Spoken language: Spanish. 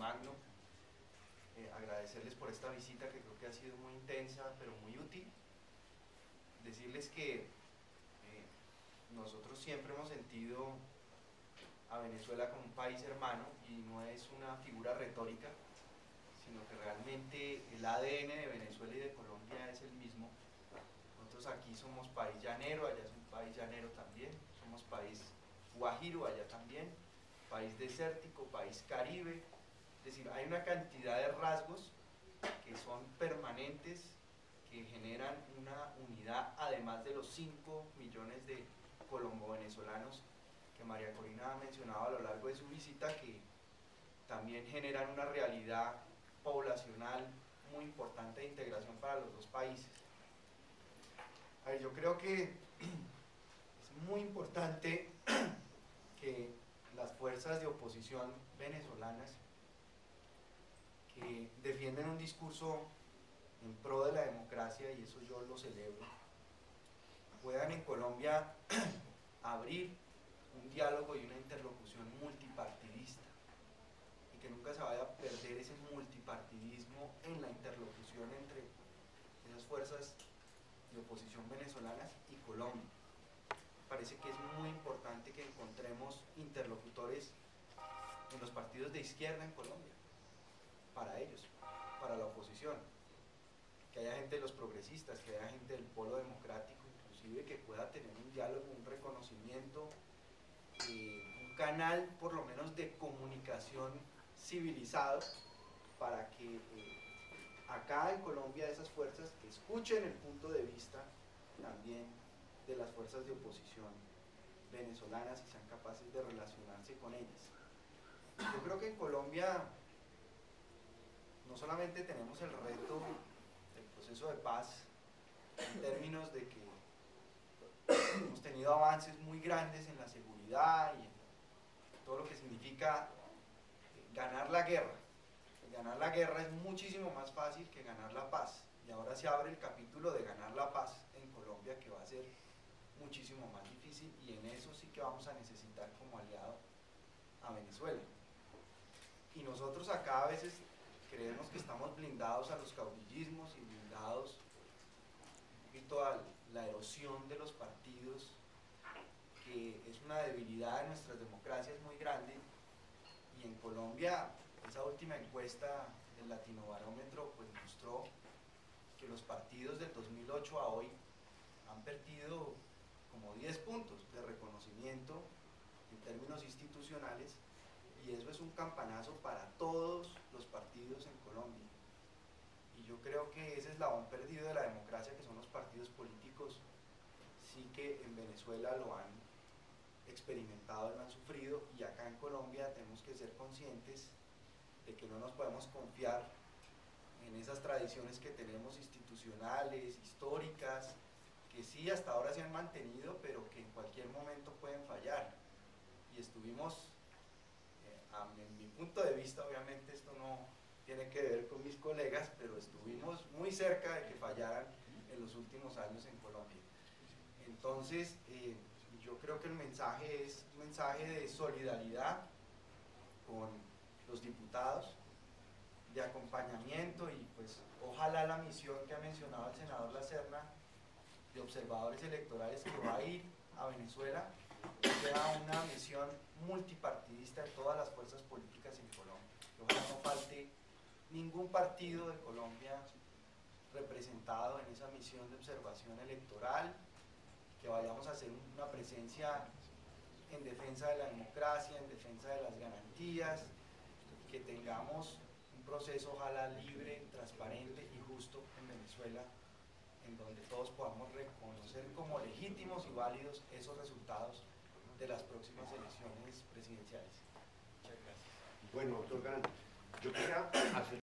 Magno, agradecerles por esta visita que creo que ha sido muy intensa pero muy útil, decirles que nosotros siempre hemos sentido a Venezuela como un país hermano y no es una figura retórica, sino que realmente el ADN de Venezuela y de Colombia es el mismo. Nosotros aquí somos país llanero, allá es un país llanero también, somos país guajiro, allá también, país desértico, país caribe, es decir, hay una cantidad de rasgos que son permanentes, que generan una unidad, además de los 5 millones de colombo-venezolanos que María Corina ha mencionado a lo largo de su visita, que también generan una realidad poblacional muy importante de integración para los dos países. A ver, yo creo que es muy importante que las fuerzas de oposición venezolanas que defienden un discurso en pro de la democracia, y eso yo lo celebro, puedan en Colombia abrir un diálogo y una interlocución multipartidista, y que nunca se vaya a perder ese multipartidismo en la interlocución entre esas fuerzas de oposición venezolanas y Colombia. Me parece que es muy importante que encontremos interlocutores en los partidos de izquierda en Colombia, para ellos, para la oposición, que haya gente de los progresistas, que haya gente del polo democrático, inclusive que pueda tener un diálogo, un reconocimiento, un canal por lo menos de comunicación civilizado, para que acá en Colombia esas fuerzas escuchen el punto de vista también de las fuerzas de oposición venezolanas y sean capaces de relacionarse con ellas. Yo creo que en Colombia no solamente tenemos el reto del proceso de paz, en términos de que hemos tenido avances muy grandes en la seguridad y en todo lo que significa ganar la guerra. Ganar la guerra es muchísimo más fácil que ganar la paz, y ahora se abre el capítulo de ganar la paz en Colombia, que va a ser muchísimo más difícil, y en eso sí que vamos a necesitar como aliado a Venezuela. Y nosotros acá a veces creemos que estamos blindados a los caudillismos y blindados un poquito a la erosión de los partidos, que es una debilidad de nuestras democracias muy grande. Y en Colombia esa última encuesta del Latinobarómetro pues mostró que los partidos del 2008 a hoy han perdido como 10 puntos de reconocimiento en términos institucionales, y eso es un campanazo para todos los partidos en Colombia. Y yo creo que ese eslabón perdido de la democracia, que son los partidos políticos, sí que en Venezuela lo han experimentado, lo han sufrido, y acá en Colombia tenemos que ser conscientes de que no nos podemos confiar en esas tradiciones que tenemos institucionales, históricas, que sí hasta ahora se han mantenido, pero que en cualquier momento pueden fallar. Y estuvimos, en mi punto de vista, obviamente esto no tiene que ver con mis colegas, pero estuvimos muy cerca de que fallaran en los últimos años en Colombia. Entonces, yo creo que el mensaje es un mensaje de solidaridad con los diputados, de acompañamiento, y pues ojalá la misión que ha mencionado el senador Lacerna de observadores electorales que va a ir a Venezuela sea una misión multipartidista de todas las fuerzas políticas en Colombia. Ojalá no falte ningún partido de Colombia representado en esa misión de observación electoral, que vayamos a hacer una presencia en defensa de la democracia, en defensa de las garantías, que tengamos un proceso ojalá libre, transparente y justo en Venezuela, en donde todos podamos reconocer como legítimos y válidos esos resultados de las próximas elecciones presidenciales. Muchas gracias. Bueno, doctor Galán, yo quería hacer